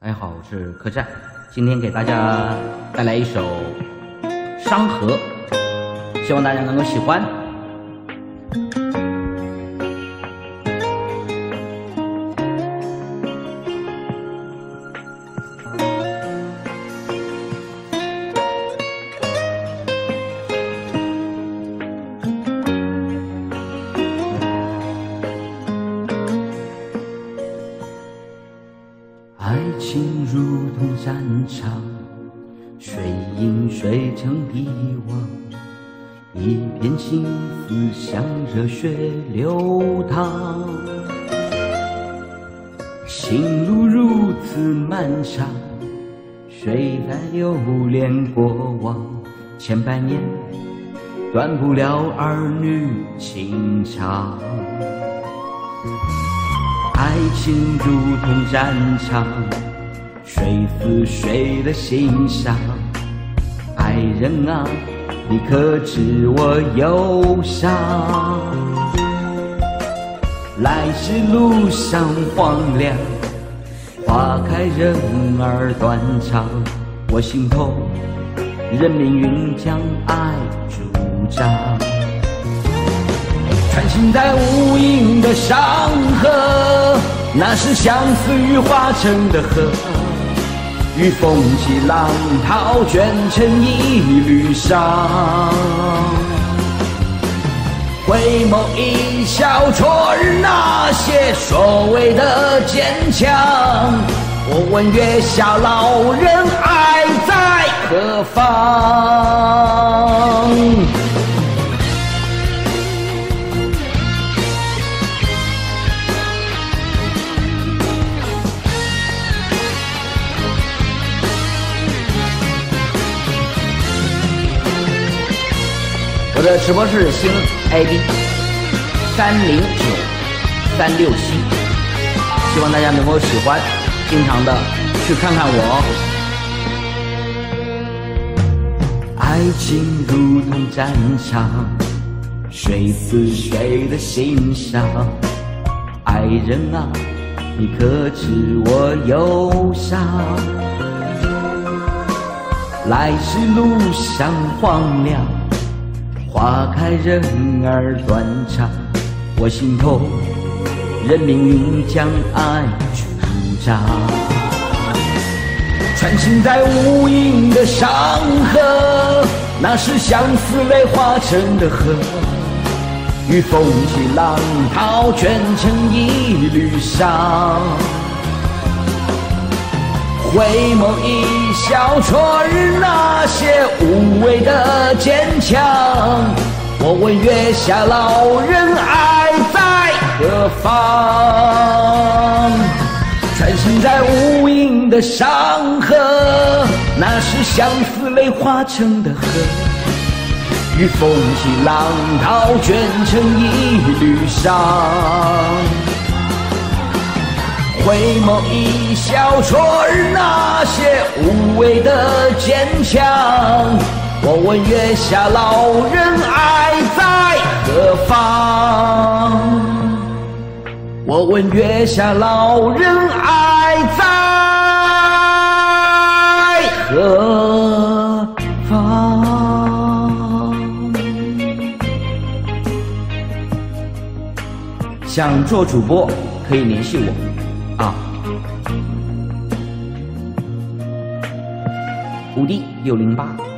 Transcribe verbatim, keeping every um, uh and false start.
大家好，我是客栈，今天给大家带来一首《山河》，希望大家能够喜欢。 爱情如同战场，水饮水成一汪，一片幸福像热血流淌。情路如此漫长，谁在留恋过往？千百年断不了儿女情长。爱情如同战场，谁死谁的心伤？爱人啊，你可知我忧伤？来时路上荒凉，花开人儿断肠。我心头任命运将爱主张。穿行在无垠的山河，那是相思雨化成的河，与风起浪涛卷成一缕裳。回眸一笑，戳日那些所谓的坚强。我问月下老人爱在何方？ 我的直播是星 I D 三零九三六七，希望大家能够喜欢，经常的去看看我哦。 爱情如同战场，谁死谁的心伤？爱人啊，你可知我忧伤？来时路上荒凉，花开人儿断肠。我心头任命运将爱主张。穿行在无垠的山河，那是相思泪化成的河，与风起浪涛卷成一缕裳。回眸一笑，戳日那些无谓的坚强。我问月下老人爱在何方？穿行在无垠的山河，那是相思泪化成的河，与风起浪涛卷成一缕裳。回眸一笑，戳日那些无谓的坚强。我问月下老人爱在何方？我问月下老人爱在何方？ 想做主播可以联系我啊，五 D 六零八。